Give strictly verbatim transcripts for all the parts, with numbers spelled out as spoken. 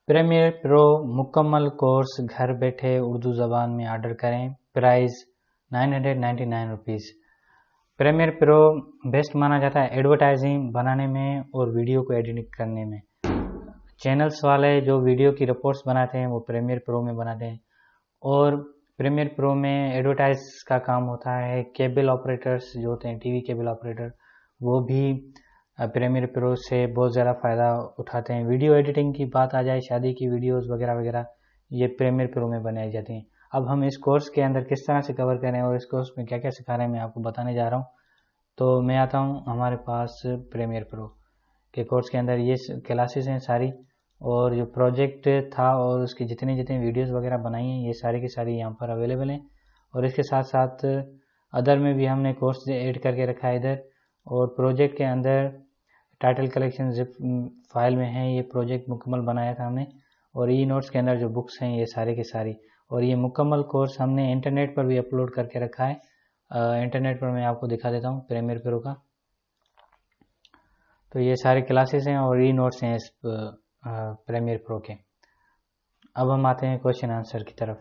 Premiere pro मुकम्मल course घर बैठे उर्दू ज़बान में ऑर्डर करें। Price nine hundred ninety nine rupees. Premier pro best माना जाता है एडवर्टाइजिंग बनाने में और वीडियो को एडिटिंग करने में। चैनल्स वाले जो वीडियो की रिपोर्ट्स बनाते हैं वो प्रीमियर प्रो में बनाते हैं, और प्रीमियर प्रो में एडवर्टाइज का काम होता है। केबल ऑपरेटर्स जो होते हैं, टीवी केबल ऑपरेटर, वो भी प्रीमियर प्रो से बहुत ज़्यादा फ़ायदा उठाते हैं। वीडियो एडिटिंग की बात आ जाए, शादी की वीडियोस वगैरह वगैरह, ये प्रीमियर प्रो में बनाई जाती हैं। अब हम इस कोर्स के अंदर किस तरह से कवर करें और इस कोर्स में क्या क्या सिखा रहे हैं मैं आपको बताने जा रहा हूँ। तो मैं आता हूँ हमारे पास प्रीमियर प्रो के कोर्स के अंदर। ये क्लासेस हैं सारी, और जो प्रोजेक्ट था और उसकी जितनी जितनी वीडियोस वगैरह बनाई हैं ये सारी की सारी यहाँ पर अवेलेबल हैं। और इसके साथ साथ अदर में भी हमने कोर्स ऐड करके रखा है इधर। और प्रोजेक्ट के अंदर टाइटल कलेक्शन जिप फाइल में है, ये प्रोजेक्ट मुकम्मल बनाया था हमने। और ई नोट्स के अंदर जो बुक्स हैं ये सारे के सारी, और ये मुकम्मल कोर्स हमने इंटरनेट पर भी अपलोड करके रखा है। इंटरनेट पर मैं आपको दिखा देता हूँ प्रीमियर प्रो का। तो ये सारे क्लासेस हैं और ई नोट्स हैं इस प्रीमियर प्रो के। अब हम आते हैं क्वेश्चन आंसर की तरफ।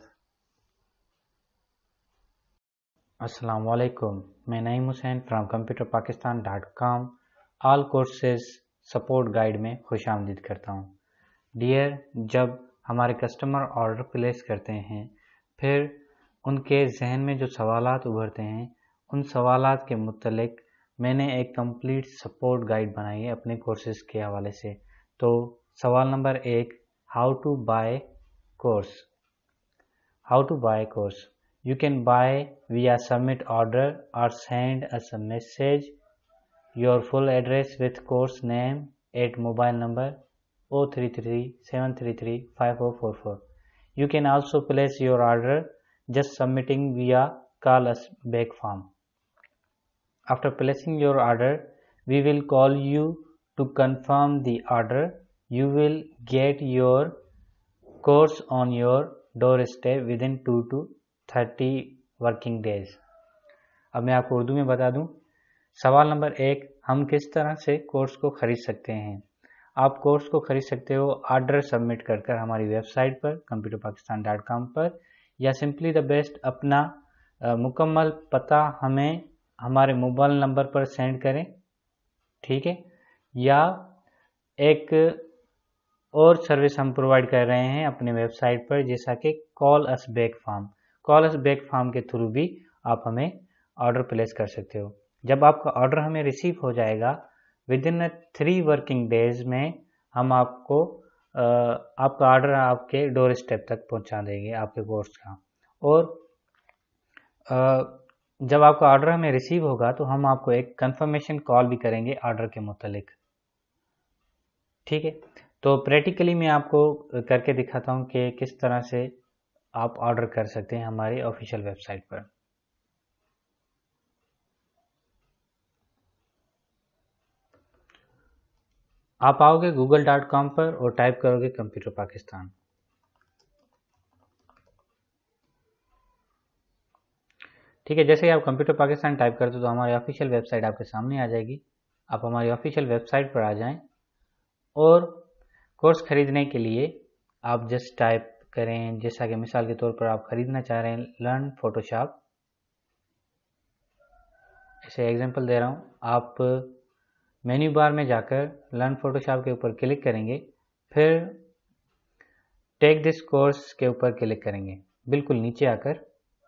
अस्सलाम वालेकुम, मैं Naeem Hussain from computer Pakistan dot com all courses support guide में खुश आमदीद करता हूँ। डियर, जब हमारे कस्टमर ऑर्डर प्लेस करते हैं, फिर उनके जहन में जो सवालात उभरते हैं, उन सवालात के मुतल्लिक मैंने एक कंप्लीट सपोर्ट गाइड बनाई है अपने कोर्सेज के हवाले से। तो सवाल नंबर एक, how to buy course. How to buy course. You can buy via submit order or send us a message your full address with course name at mobile number zero three three seven three three five zero four four. You can also place your order just submitting via call us back form. After placing your order, we will call you to confirm the order. You will get your course on your doorstep within two to thirty working days. अब मैं आपको उर्दू में बता दूं। सवाल नंबर एक, हम किस तरह से कोर्स को ख़रीद सकते हैं। आप कोर्स को ख़रीद सकते हो ऑर्डर सबमिट कर कर हमारी वेबसाइट पर कंप्यूटर पाकिस्तान डॉट कॉम पर, या सिंपली द बेस्ट अपना आ, मुकम्मल पता हमें हमारे मोबाइल नंबर पर सेंड करें, ठीक है। या एक और सर्विस हम प्रोवाइड कर रहे हैं अपने वेबसाइट पर, जैसा कि call us back form. Call us back form के थ्रू भी आप हमें ऑर्डर प्लेस कर सकते हो। जब आपका ऑर्डर हमें रिसीव हो जाएगा, within three working days में हम आपको आपका ऑर्डर आपके डोर स्टेप तक पहुंचा देंगे आपके कोर्स का। और जब आपका ऑर्डर हमें रिसीव होगा तो हम आपको एक कंफर्मेशन कॉल भी करेंगे ऑर्डर के मुतालिक, ठीक है। तो प्रैक्टिकली मैं आपको करके दिखाता हूं कि किस तरह से आप ऑर्डर कर सकते हैं हमारी ऑफिशियल वेबसाइट पर। आप आओगे गूगल डॉट कॉम पर और टाइप करोगे कंप्यूटर पाकिस्तान। ठीक है, जैसे ही आप कंप्यूटर पाकिस्तान टाइप करते हो तो हमारी ऑफिशियल वेबसाइट आपके सामने आ जाएगी। आप हमारी ऑफिशियल वेबसाइट पर आ जाएं और कोर्स खरीदने के लिए आप जस्ट टाइप करें, जैसा कि मिसाल के तौर पर आप खरीदना चाह रहे हैं लर्न फोटोशॉप, ऐसे एग्जांपल दे रहा हूं। आप मेन्यू बार में जाकर लर्न फोटोशॉप के ऊपर क्लिक करेंगे, फिर टेक दिस कोर्स के ऊपर क्लिक करेंगे। बिल्कुल नीचे आकर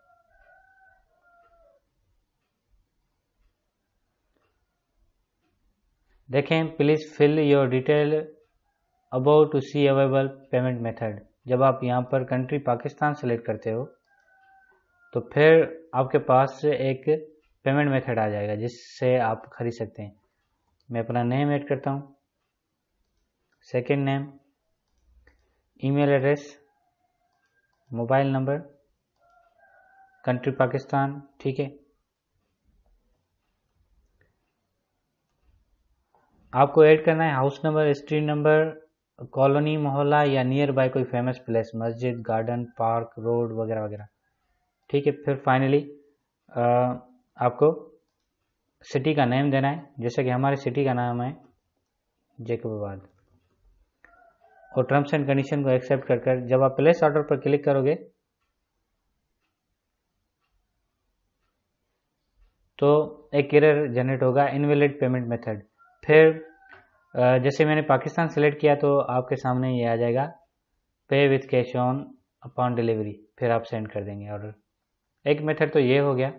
देखें, please fill your detail about to see available payment method. जब आप यहाँ पर कंट्री पाकिस्तान सेलेक्ट करते हो तो फिर आपके पास एक पेमेंट मेथड आ जाएगा जिससे आप खरीद सकते हैं। मैं अपना नेम ऐड करता हूँ, second name, email address, mobile number, country Pakistan, ठीक है। आपको ऐड करना है house number, street number, colony, मोहल्ला या नियर बाय कोई फेमस प्लेस, मस्जिद, गार्डन, पार्क, रोड वगैरह वगैरह, ठीक है। फिर फाइनली आपको सिटी का नेम देना है, जैसे कि हमारी सिटी का नाम है जैकबाबाद। और टर्म्स एंड कंडीशन को एक्सेप्ट कर कर जब आप प्लेस ऑर्डर पर क्लिक करोगे तो एक एरर जनरेट होगा, इनवैलिड पेमेंट मेथड। फिर जैसे मैंने पाकिस्तान सेलेक्ट किया तो आपके सामने ये आ जाएगा pay with cash on upon delivery, फिर आप सेंड कर देंगे ऑर्डर। एक मेथड तो ये हो गया।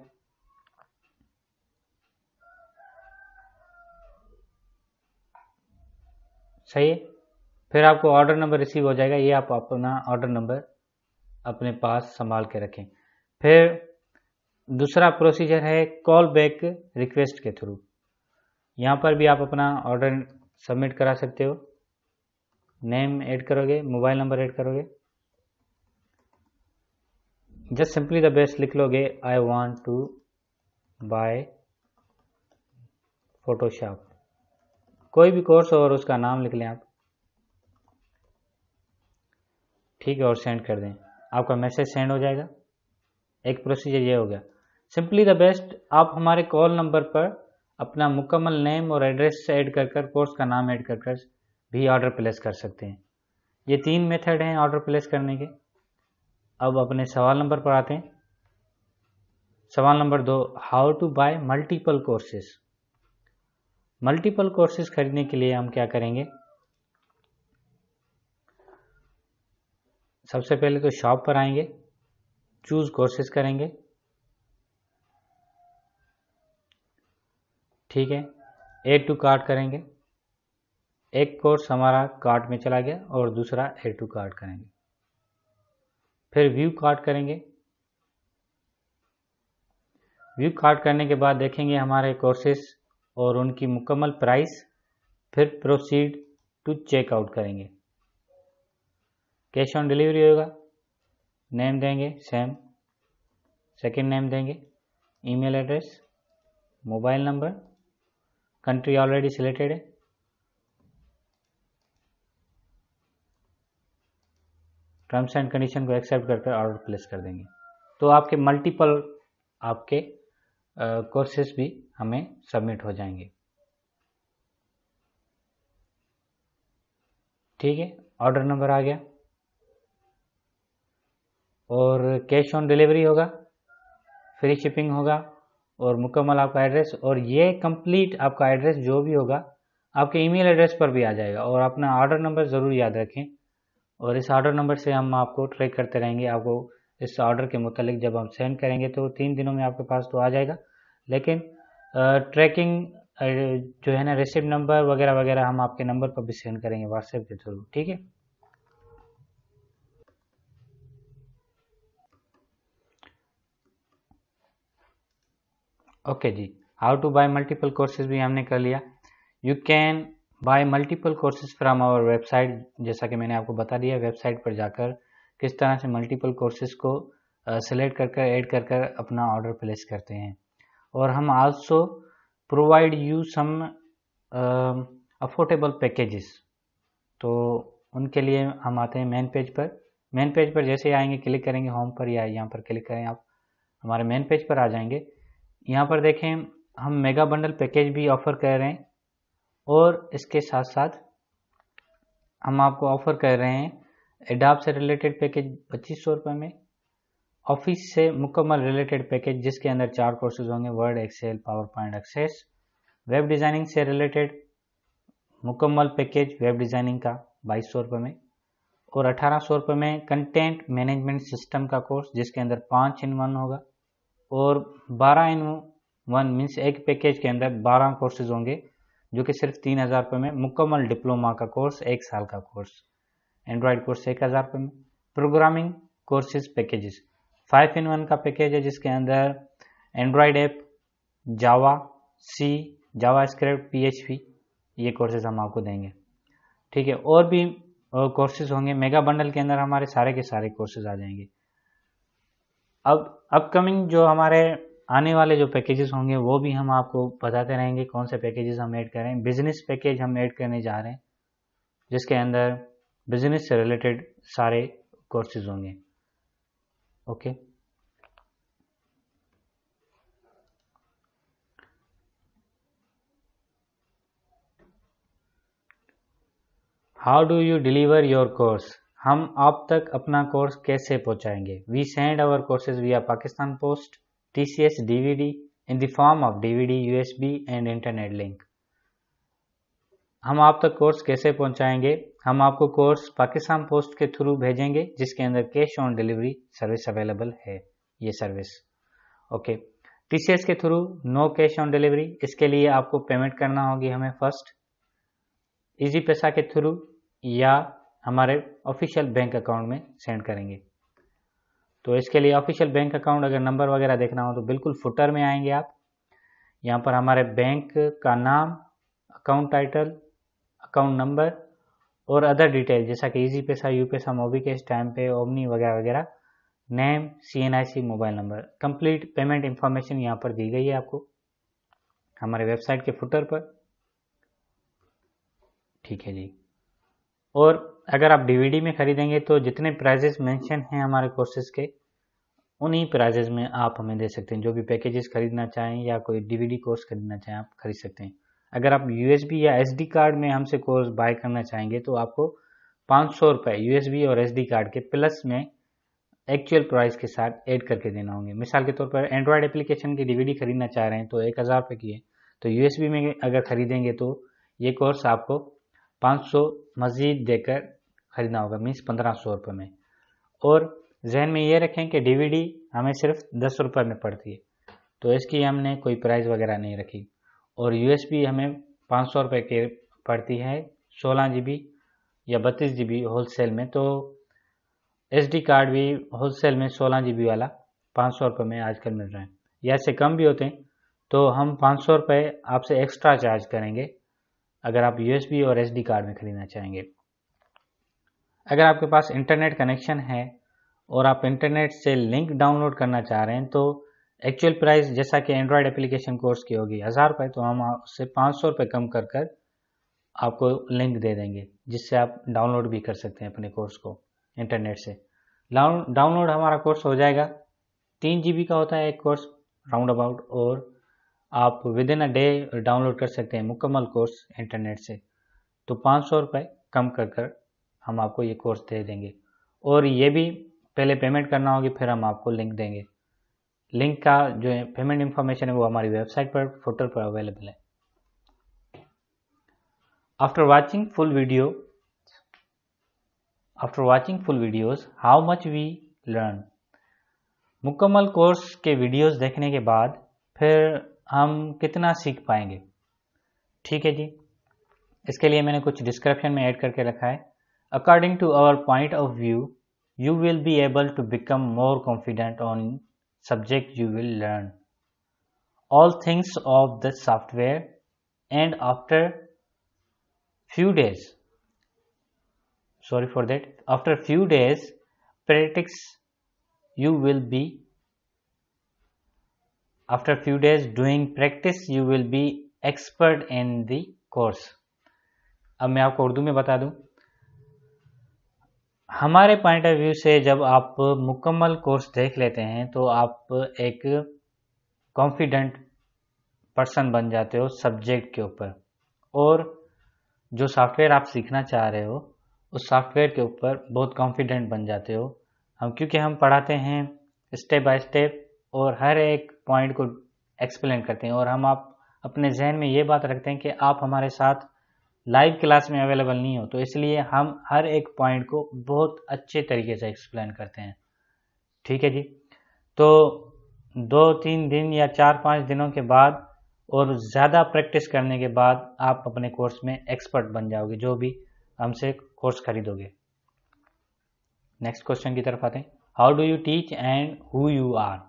सही है। फिर आपको ऑर्डर नंबर रिसीव हो जाएगा, ये आप अपना ऑर्डर नंबर अपने पास संभाल के रखें। फिर दूसरा प्रोसीजर है कॉल बैक रिक्वेस्ट के थ्रू। यहाँ पर भी आप अपना ऑर्डर सबमिट करा सकते हो। नेम ऐड करोगे, मोबाइल नंबर ऐड करोगे, जस्ट सिंपली द बेस्ट लिख लोगे, I want to buy Photoshop, कोई भी कोर्स हो और उसका नाम लिख लें आप, ठीक है, और सेंड कर दें, आपका मैसेज सेंड हो जाएगा। एक प्रोसीजर ये हो गया। सिंपली द बेस्ट आप हमारे कॉल नंबर पर अपना मुकम्मल नेम और एड्रेस ऐड कर कर, कोर्स का नाम ऐड कर कर भी ऑर्डर प्लेस कर सकते हैं। ये तीन मेथड हैं ऑर्डर प्लेस करने के। अब अपने सवाल नंबर पर आते हैं। सवाल नंबर दो, how to buy multiple courses. Multiple courses खरीदने के लिए हम क्या करेंगे, सबसे पहले तो शॉप पर आएंगे, चूज कोर्सेज करेंगे, ठीक है, एड टू कार्ट करेंगे। एक कोर्स हमारा कार्ट में चला गया और दूसरा एड टू कार्ट करेंगे। फिर व्यू कार्ट करेंगे। व्यू कार्ट करने के बाद देखेंगे हमारे कोर्सेज और उनकी मुकम्मल प्राइस। फिर प्रोसीड टू चेकआउट करेंगे। कैश ऑन डिलीवरी होगा, नेम देंगे सेम, सेकंड नेम देंगे, email address, mobile number, country already selected है, टर्म्स एंड कंडीशन को एक्सेप्ट करके ऑर्डर प्लेस कर देंगे। तो आपके मल्टीपल आपके कोर्सेज भी हमें सबमिट हो जाएंगे। ठीक है, ऑर्डर नंबर आ गया और कैश ऑन डिलीवरी होगा, फ्री शिपिंग होगा और मुकम्मल आपका एड्रेस, और ये कंप्लीट आपका एड्रेस जो भी होगा आपके ईमेल एड्रेस पर भी आ जाएगा। और अपना ऑर्डर नंबर ज़रूर याद रखें और इस ऑर्डर नंबर से हम आपको ट्रैक करते रहेंगे। आपको इस ऑर्डर के मुतालिक जब हम सेंड करेंगे तो तीन दिनों में आपके पास तो आ जाएगा, लेकिन ट्रैकिंग जो है ना, रिसिप्ट नंबर वगैरह वगैरह हम आपके नंबर पर भी सेंड करेंगे व्हाट्सएप के थ्रू। ठीक है, ओके जी। How to buy multiple courses भी हमने कर लिया। You can buy multiple courses from our website. जैसा कि मैंने आपको बता दिया, वेबसाइट पर जाकर किस तरह से मल्टीपल कोर्सेज को सेलेक्ट कर कर ऐड कर कर अपना ऑर्डर प्लेस करते हैं। और हम also provide you some affordable packages. तो उनके लिए हम आते हैं मेन पेज पर। मेन पेज पर जैसे आएंगे, क्लिक करेंगे होम पर या यहाँ पर क्लिक करें, आप हमारे मेन पेज पर आ जाएंगे। यहाँ पर देखें हम मेगा बंडल पैकेज भी ऑफर कर रहे हैं और इसके साथ साथ हम आपको ऑफर कर रहे हैं एडोब से रिलेटेड पैकेज पच्चीस सौ रुपये में, ऑफिस से मुकम्मल रिलेटेड पैकेज जिसके अंदर चार कोर्सेज होंगे, Word, Excel, PowerPoint, Access, web designing से रिलेटेड मुकम्मल पैकेज वेब डिज़ाइनिंग का बाईस सौ रुपये में, और अठारह सौ रुपये में कंटेंट मैनेजमेंट सिस्टम का कोर्स जिसके अंदर पाँच इन वन होगा, और बारह इन वन मीन्स एक पैकेज के अंदर बारह कोर्सेज होंगे जो कि सिर्फ तीन हज़ार रुपये में, मुकम्मल डिप्लोमा का कोर्स, एक साल का कोर्स, एंड्रॉयड कोर्स एक हज़ार रुपये में, programming courses packages five in one का पैकेज है जिसके अंदर Android app, Java, C, JavaScript, PHP, ये कोर्सेज हम आपको देंगे। ठीक है, और भी कोर्सेज होंगे। मेगा बंडल के अंदर हमारे सारे के सारे कोर्सेज आ जाएंगे। अब अपकमिंग जो हमारे आने वाले जो पैकेजेस होंगे वो भी हम आपको बताते रहेंगे कौन से पैकेजेस हम ऐड करें। बिजनेस पैकेज हम ऐड करने जा रहे हैं जिसके अंदर बिजनेस से रिलेटेड सारे कोर्सेज होंगे। Okay, how do you deliver your course, हम आप तक अपना कोर्स कैसे पहुंचाएंगे। We send our courses via Pakistan post, TCS DVD in the form of DVD, USB and internet link. हम आप तक कोर्स कैसे पहुंचाएंगे, हम आपको कोर्स पाकिस्तान पोस्ट के थ्रू भेजेंगे जिसके अंदर cash on delivery service available है। ये सर्विस ओके। टीसीएस के through no cash on delivery, इसके लिए आपको पेमेंट करना होगी हमें फर्स्ट इजी पैसा के थ्रू या हमारे ऑफिशियल बैंक अकाउंट में सेंड करेंगे। तो इसके लिए ऑफिशियल बैंक अकाउंट अगर नंबर वगैरह देखना हो तो बिल्कुल फुटर में आएंगे आप। यहाँ पर हमारे बैंक का नाम, अकाउंट टाइटल, अकाउंट नंबर और अदर डिटेल जैसा कि Easypaisa, UPaisa, Mobicash, Timepey, Omni वगैरह वगैरह, name, CNIC, mobile number, complete payment information यहाँ पर दी गई है आपको हमारे वेबसाइट के फुटर पर। ठीक है जी। और अगर आप डीवीडी में खरीदेंगे तो जितने प्राइजेस मेंशन हैं हमारे कोर्सेज के, उन्हीं प्राइजेस में आप हमें दे सकते हैं। जो भी पैकेजेस खरीदना चाहें या कोई डीवीडी कोर्स खरीदना चाहें आप खरीद सकते हैं। अगर आप यूएसबी या एसडी कार्ड में हमसे कोर्स बाय करना चाहेंगे तो आपको पाँच सौ रुपये यूएसबी और एसडी कार्ड के प्लस में एक्चुअल प्राइस के साथ ऐड करके देना होंगे। मिसाल के तौर पर एंड्रॉयड एप्लीकेशन की डीवीडी खरीदना चाह रहे हैं तो एक हज़ार रुपये की है, तो यूएसबी में अगर खरीदेंगे तो ये कोर्स आपको पाँच सौ मजीद देकर खरीदना होगा, मीन्स पंद्रह सौ रुपये में। और जहन में ये रखें कि डीवीडी हमें सिर्फ दस रुपये में पड़ती है, तो इसकी हमने कोई प्राइस वगैरह नहीं रखी। और यूएसबी हमें पाँच सौ रुपये के पड़ती है सोलह जी बी या बत्तीस जी बी होलसेल में। तो एसडी कार्ड भी होलसेल में सोलह जी बी वाला पाँच सौ रुपये में आजकल मिल रहा है, या इससे कम भी होते हैं तो हम पाँच सौ रुपये आपसे एक्स्ट्रा चार्ज करेंगे अगर आप यूएसबी और एसडी कार्ड में खरीदना चाहेंगे। अगर आपके पास इंटरनेट कनेक्शन है और आप इंटरनेट से लिंक डाउनलोड करना चाह रहे हैं तो एक्चुअल प्राइस जैसा कि एंड्रॉयड एप्लीकेशन कोर्स की होगी हज़ार रुपये, तो हम उससे पाँच सौ रुपये कम कर कर आपको लिंक दे देंगे जिससे आप डाउनलोड भी कर सकते हैं अपने कोर्स को इंटरनेट से। डाउनलोड हमारा कोर्स हो जाएगा, तीन जी बी का होता है एक कोर्स राउंड अबाउट, और आप within a day download कर सकते हैं मुकम्मल कोर्स इंटरनेट से। तो पाँच सौ रुपये कम कर कर हम आपको ये कोर्स दे देंगे, और ये भी पहले पेमेंट करना होगी फिर हम आपको लिंक देंगे। लिंक का जो पेमेंट इंफॉर्मेशन है वो हमारी वेबसाइट पर फुटर पर अवेलेबल है। After watching full video after watching full videos how much we learn, मुकम्मल कोर्स के वीडियोस देखने के बाद फिर हम कितना सीख पाएंगे। ठीक है जी। इसके लिए मैंने कुछ डिस्क्रिप्शन में ऐड करके रखा है। According to our point of view you will be able to become more confident on subject you will learn all things of the software, and after few days sorry for that after few days practice you will be after few days doing practice you will be expert in the course। अब मैं आपको उर्दू में बता दूं, हमारे point of view से जब आप मुकम्मल कोर्स देख लेते हैं तो आप एक कॉन्फिडेंट पर्सन बन जाते हो सब्जेक्ट के ऊपर, और जो सॉफ्टवेयर आप सीखना चाह रहे हो उस सॉफ्टवेयर के ऊपर बहुत कॉन्फिडेंट बन जाते हो। हम क्योंकि हम पढ़ाते हैं स्टेप बाय स्टेप और हर एक पॉइंट को एक्सप्लेन करते हैं, और हम आप अपने जहन में ये बात रखते हैं कि आप हमारे साथ लाइव क्लास में अवेलेबल नहीं हो, तो इसलिए हम हर एक पॉइंट को बहुत अच्छे तरीके से एक्सप्लेन करते हैं। ठीक है जी। तो दो तीन दिन या चार पाँच दिनों के बाद और ज़्यादा प्रैक्टिस करने के बाद आप अपने कोर्स में एक्सपर्ट बन जाओगे जो भी हमसे कोर्स खरीदोगे। नेक्स्ट क्वेश्चन की तरफ आते हैं। How do you teach and who you are.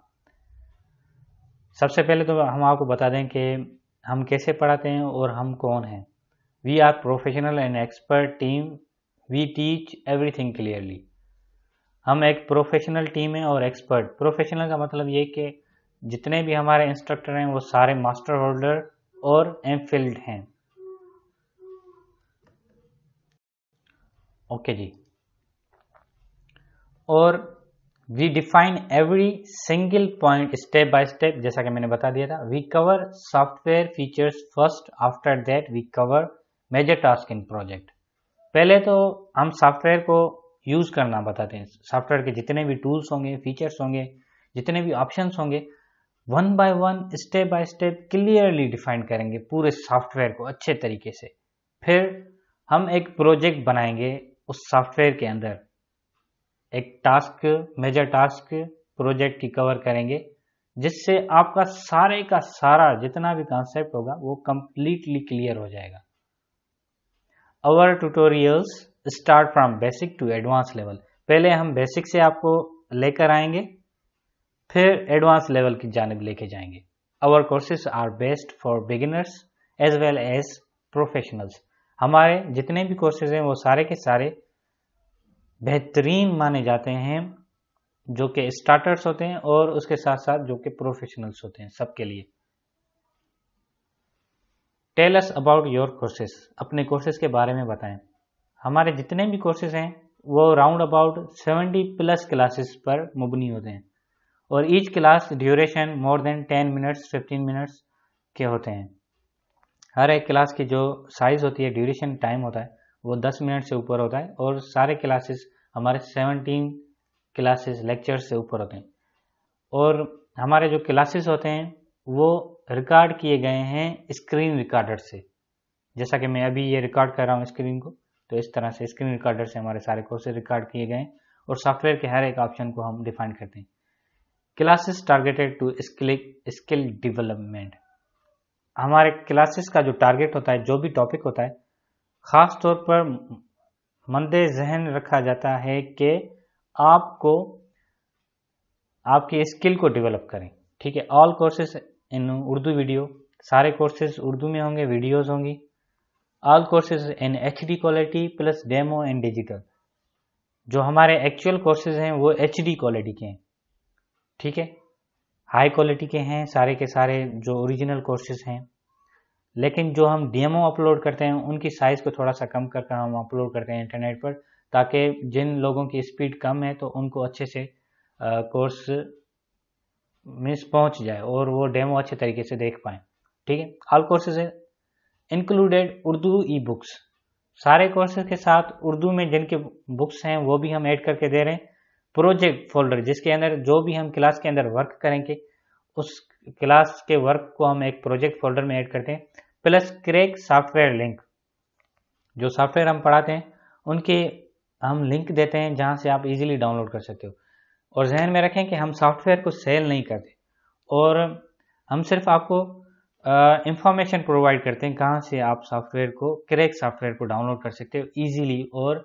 सबसे पहले तो हम आपको बता दें कि हम कैसे पढ़ाते हैं और हम कौन हैं। We are professional and expert team. We teach everything clearly. हम एक प्रोफेशनल टीम है और एक्सपर्ट। प्रोफेशनल का मतलब ये कि जितने भी हमारे इंस्ट्रक्टर हैं वो सारे मास्टर होल्डर और एमफिल्ड हैं। ओके जी। और we define every single point step by step, जैसा कि मैंने बता दिया था। We cover software features first, after that we cover major task in project. पहले तो हम सॉफ्टवेयर को यूज करना बताते हैं। सॉफ्टवेयर के जितने भी टूल्स होंगे, फीचर्स होंगे, जितने भी ऑप्शंस होंगे, one by one, step by step clearly define करेंगे पूरे सॉफ्टवेयर को अच्छे तरीके से। फिर हम एक प्रोजेक्ट बनाएंगे उस सॉफ्टवेयर के अंदर, एक टास्क, मेजर टास्क प्रोजेक्ट की कवर करेंगे, जिससे आपका सारे का सारा जितना भी कॉन्सेप्ट होगा वो कंप्लीटली क्लियर हो जाएगा। Our tutorials start from basic to advanced level। पहले हम बेसिक से आपको लेकर आएंगे, फिर एडवांस लेवल की जानिब लेके जाएंगे। Our courses are best for beginners as well as professionals। हमारे जितने भी कोर्सेज हैं वो सारे के सारे बेहतरीन माने जाते हैं, जो कि स्टार्टर्स होते हैं और उसके साथ साथ जो कि प्रोफेशनल्स होते हैं, सबके लिए। Tell us about your courses. अपने कोर्सेज के बारे में बताएं। हमारे जितने भी कोर्सेज हैं वो round about seventy plus classes पर मुबनी होते हैं और each class duration more than ten minutes fifteen minutes के होते हैं। हर एक क्लास की जो साइज होती है, ड्यूरेशन टाइम होता है, वो दस मिनट से ऊपर होता है और सारे क्लासेस हमारे सेवनटीन क्लासेस लेक्चर्स से ऊपर होते हैं। और हमारे जो क्लासेस होते हैं वो रिकॉर्ड किए गए हैं स्क्रीन रिकॉर्डर से। जैसा कि मैं अभी ये रिकॉर्ड कर रहा हूँ स्क्रीन को, तो इस तरह से स्क्रीन रिकॉर्डर से हमारे सारे कोर्सेज रिकॉर्ड किए गए हैं और सॉफ्टवेयर के हर एक ऑप्शन को हम डिफाइन करते हैं। Classes targeted to skill skill development. हमारे क्लासेस का जो टारगेट होता है, जो भी टॉपिक होता है, खास तौर पर मंदे जहन रखा जाता है कि आपको आपकी स्किल को डेवलप करें। ठीक है। All courses in Urdu video. सारे कोर्सेज उर्दू में होंगे, वीडियोस होंगी। All courses in H D quality plus demo and digital. जो हमारे एक्चुअल कोर्सेज हैं वो एच डी क्वालिटी के हैं। ठीक है, हाई क्वालिटी के हैं सारे के सारे जो ओरिजिनल कोर्सेज हैं। लेकिन जो हम डेमो अपलोड करते हैं उनकी साइज को थोड़ा सा कम करके हम अपलोड करते हैं इंटरनेट पर, ताकि जिन लोगों की स्पीड कम है तो उनको अच्छे से कोर्स मिस पहुंच जाए और वो डेमो अच्छे तरीके से देख पाएं। ठीक है। All courses included Urdu ebooks. सारे कोर्सेज के साथ उर्दू में जिनके बुक्स हैं वो भी हम ऐड करके दे रहे हैं। प्रोजेक्ट फोल्डर, जिसके अंदर जो भी हम क्लास के अंदर वर्क करेंगे उस क्लास के वर्क को हम एक प्रोजेक्ट फोल्डर में ऐड करते हैं, प्लस क्रैक सॉफ्टवेयर लिंक। जो सॉफ्टवेयर हम पढ़ाते हैं उनके हम लिंक देते हैं जहां से आप इजीली डाउनलोड कर सकते हो। और जहन में रखें कि हम सॉफ्टवेयर को सेल नहीं करते और हम सिर्फ आपको इंफॉर्मेशन प्रोवाइड करते हैं कहाँ से आप सॉफ्टवेयर को, क्रैक सॉफ्टवेयर को डाउनलोड कर सकते हो इजीली और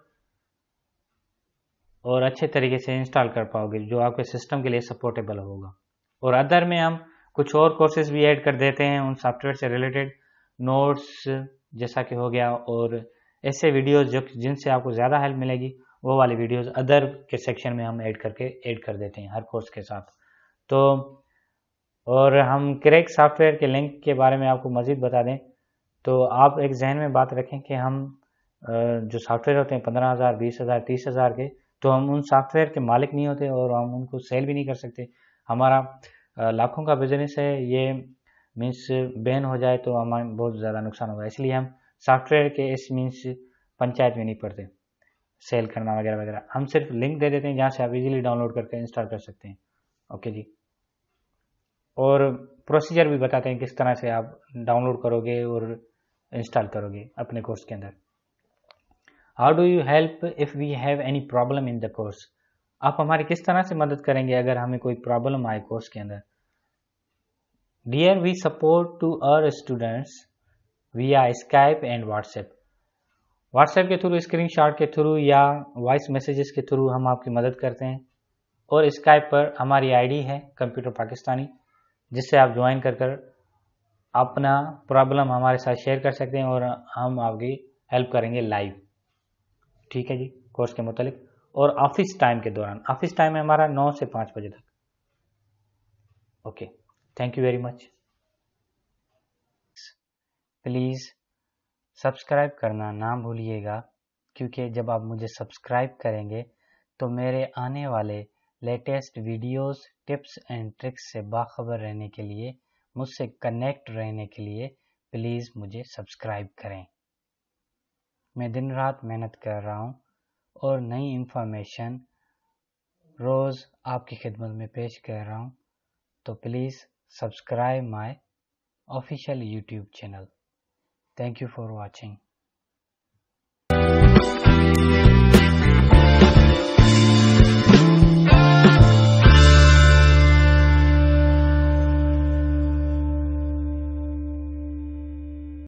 और अच्छे तरीके से इंस्टॉल कर पाओगे, जो आपके सिस्टम के लिए सपोर्टेबल होगा। और अदर में हम कुछ और कोर्सेज भी ऐड कर देते हैं उन सॉफ्टवेयर से रिलेटेड, नोट्स जैसा कि हो गया, और ऐसे वीडियोस जो जिनसे आपको ज़्यादा हेल्प मिलेगी वो वाली वीडियोस अदर के सेक्शन में हम ऐड करके ऐड कर देते हैं हर कोर्स के साथ। तो और हम क्रैक सॉफ्टवेयर के लिंक के बारे में आपको मज़ीद बता दें तो आप एक जहन में बात रखें कि हम जो सॉफ्टवेयर होते हैं पंद्रह हज़ार, बीस हज़ार, तीस हज़ार के, तो हम उन सॉफ्टवेयर के मालिक नहीं होते और हम उनको सेल भी नहीं कर सकते। हमारा लाखों का बिजनेस है, ये मीन्स बैन हो जाए तो हमें बहुत ज़्यादा नुकसान होगा। इसलिए हम सॉफ्टवेयर के इस मीन्स पंचायत में नहीं पड़ते सेल करना वगैरह वगैरह। हम सिर्फ लिंक दे देते हैं जहाँ से आप इजीली डाउनलोड करके इंस्टॉल कर सकते हैं। ओके जी। और प्रोसीजर भी बताते हैं किस तरह से आप डाउनलोड करोगे और इंस्टॉल करोगे अपने कोर्स के अंदर। How do you help if we have any problem in the course. आप हमारी किस तरह से मदद करेंगे अगर हमें कोई प्रॉब्लम आए कोर्स के अंदर। Dear we support to our students via Skype and WhatsApp. WhatsApp के थ्रू, स्क्रीनशॉट के थ्रू या वॉइस मैसेजेस के थ्रू हम आपकी मदद करते हैं। और स्काइप पर हमारी आईडी है कंप्यूटर पाकिस्तानी, जिससे आप ज्वाइन कर कर अपना प्रॉब्लम हमारे साथ शेयर कर सकते हैं और हम आपकी हेल्प करेंगे लाइव। ठीक है जी, कोर्स के मुतालिक। और ऑफिस टाइम के दौरान, ऑफिस टाइम है हमारा नौ से पाँच बजे तक। Okay, thank you very much. Please subscribe करना ना भूलिएगा, क्योंकि जब आप मुझे सब्सक्राइब करेंगे तो मेरे आने वाले latest videos, tips and tricks से बाखबर रहने के लिए, मुझसे कनेक्ट रहने के लिए प्लीज़ मुझे सब्सक्राइब करें। मैं दिन रात मेहनत कर रहा हूँ और नई इन्फॉर्मेशन रोज़ आपकी खिदमत में पेश कर रहा हूँ। तो please subscribe my official YouTube channel. Thank you for watching.